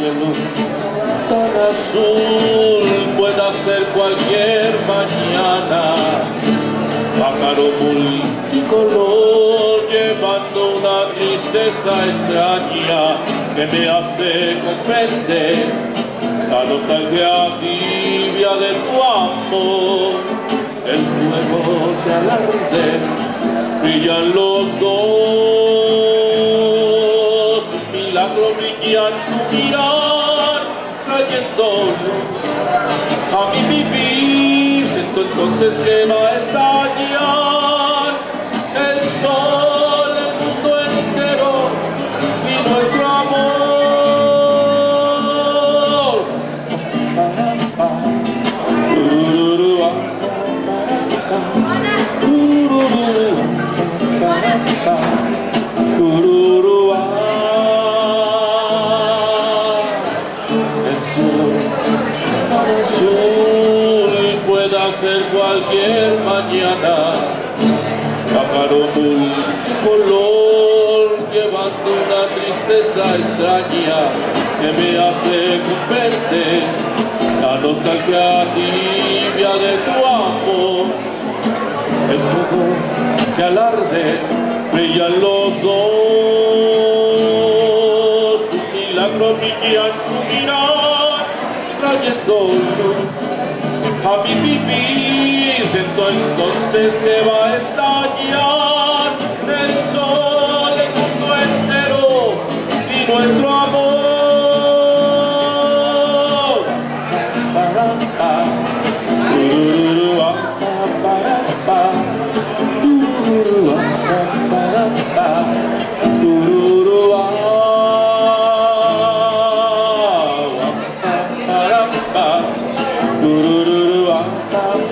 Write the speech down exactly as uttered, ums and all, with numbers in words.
cielo tan azul pueda ser cualquier mañana. Pájaro multicolor llevando una tristeza extraña que me hace comprender la nostalgia tibia de tu amor. El fuego que al arder brillan los dos, milagro brillan tu mirar, trayendo a mi vivir. Siento entonces que va a estallar el sol, el mundo entero y nuestro amor. El cielo tan azul pueda ser cualquier mañana. Pájaro multicolor llevando una tristeza extraña que me hace comprender la nostalgia tibia de tu amor. El fuego que al arder brillan los dos, un milagro brilla en tu mirar, trayendo luz a mi vivir. Siento entonces que va a estallar el sol, el mundo entero y nuestro amor. Ba